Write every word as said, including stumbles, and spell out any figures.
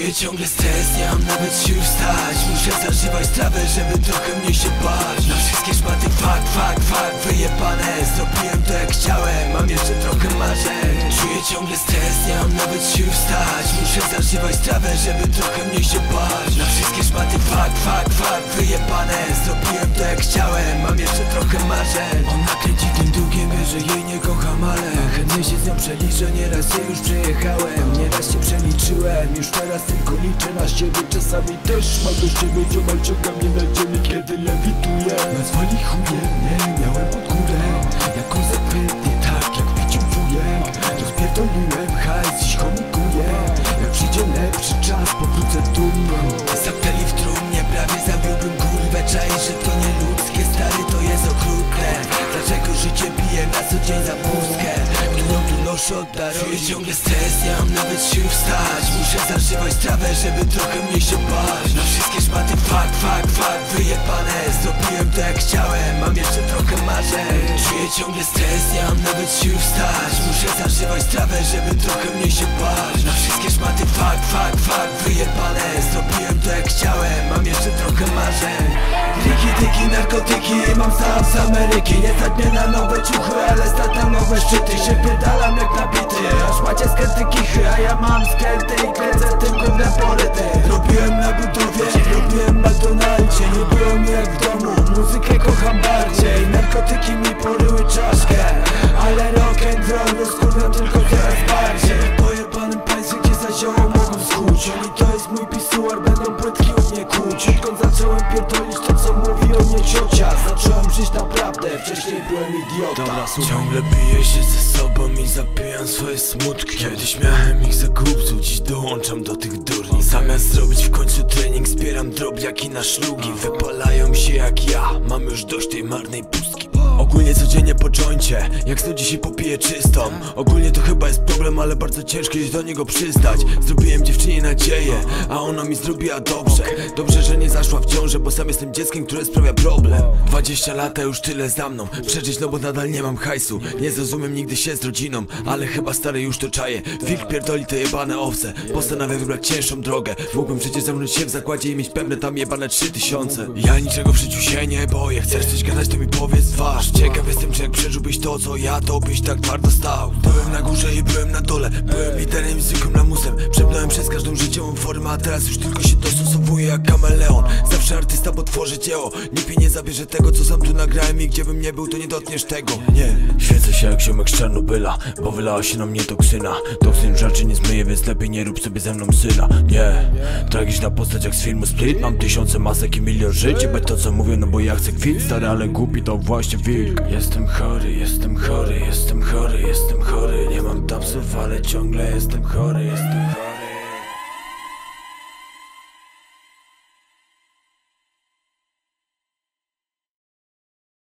Czuję ciągle stres, nie mam nawet sił wstać. Muszę zażywać trawę, żeby trochę mniej się bać. Na wszystkie szmaty fak, fak, fak, wyjebane. Zrobiłem to jak chciałem, mam jeszcze trochę marzeń. Czuję ciągle stres, nie mam nawet sił wstać. Muszę zażywać trawę, żeby trochę mniej się bać. Na wszystkie szmaty fak, fak, fak, wyjebane. Zrobiłem to jak chciałem, mam jeszcze trochę marzeń. Ona kręci tym długiem, wie, że jej nie kocham, ale chętnie się z nią przeliczę. Nieraz się już przejechałem, nieraz się przeliczyłem. Już teraz tylko liczę na siebie. Czasami też mam do siebie, ziomal ciąga mnie na ziemi, kiedy lewituję. Nazwali chujem, nie miałem pod górę. Jako zapętnie, tak jak piciu wujek. Rozpierdoliłem hajs, dziś chomikuję. Jak przyjdzie lepszy czas, powrócę dumną. Zamknęli w trumnie, prawie zabiłbym kurwę. Czaję, że to nie ludzkie, stary, to jest okrutne. Dlaczego życie bije na co dzień za pustkę, którą tu noszę od darowi? Czuję ciągle stres, nie mam nawet sił wstać. Muszę zażywać trawę, żeby trochę mniej się bać. Na wszystkie szmaty fak, fak, fak, wyjebane. Zrobiłem to jak chciałem, mam jeszcze trochę marzeń. Czuję ciągle stres, nie mam nawet sił wstać. Muszę zażywać trawę, żeby trochę mniej się bać. Na wszystkie szmaty fak, fak, fak, wyjebane. Zrobiłem to jak chciałem, mam jeszcze trochę marzeń. Riki, tyki, narkotyki, mam sam z Ameryki. Nie stać mnie na nowe ciuchy, ale stać na nowe szczyty. Się pierdalam jak nabity, aż macie skręty kichy. A ja mam skręty i kręcę tylko w raporety. Robiłem na budowie, robiłem w McDonaldzie. Nie było mi jak w domu, muzykę kocham bardziej. Narkotyki mi poryły czaszkę, ale rock and roll rozkurwiam tylko coraz bardziej. W pojebanym państwie, gdzie za zioło mogą skuć. Oni to jest mój pisuar, będą płytki o mnie kuć. Odkąd zacząłem pierdolić to, co mówi o mnie ciocia, zacząłem żyć naprawdę, wcześniej byłem idiota. Dobra, ciągle biję się ze sobą i zapijam swoje smutki. Kiedyś miałem ich za kupców, dziś dołączam do tych durni. Zamiast zrobić w końcu trening, zbieram drobiaki na szlugi. Wypalają się jak ja, mam już dość tej marnej pustki. Ogólnie codziennie po joincie, jak to dzisiaj popiję czystą. Ogólnie to chyba jest problem, ale bardzo ciężko jest do niego przystać. Zrobiłem dziewczynie nadzieję, a ona mi zrobiła dobrze. Dobrze, że nie zaszła w ciążę, bo sam jestem dzieckiem, które sprawia problem. Dwadzieścia lat, już tyle za mną. Przeżyć, no bo nadal nie mam hajsu. Nie zrozumiem nigdy się z rodziną, ale chyba stary już to czaję. Wilk pierdoli te jebane owce, postanawia wybrać cięższą drogę. Mógłbym przecież zamknąć się w zakładzie i mieć pewne tam jebane trzy tysiące. Ja niczego w życiu się nie boję, chcesz coś gadać, to mi powiedz twarz. Ciekaw jestem, czy jak przeżyłbyś to, co ja, to byś tak twardo stał. Byłem na górze i byłem na dole, byłem liderem i zwykłym lamusem. Przepnąłem przez każdą życiową formę, a teraz już tylko się dostosowuję jak kameleon. Zawsze artysta, bo tworzy dzieło. Nikt mi nie zabierze tego, co sam tu nagrałem, i gdzie bym nie był, to nie dotkniesz tego. Nie, świecę się jak ziomek z Czarnobyla, bo wylała się na mnie toksyna. Toksyn rzeczy nie zmyje, więc lepiej nie rób sobie ze mną syna. Nie, tragiczna postać jak z filmu Split. Mam tysiące masek i milion żyć, bez to co mówię, no bo ja chcę kwit. Stary, ale głupi to właśnie wilk. Jestem chory, jestem chory, jestem chory, jestem chory. Nie mam tapsów, ale ciągle jestem chory, jestem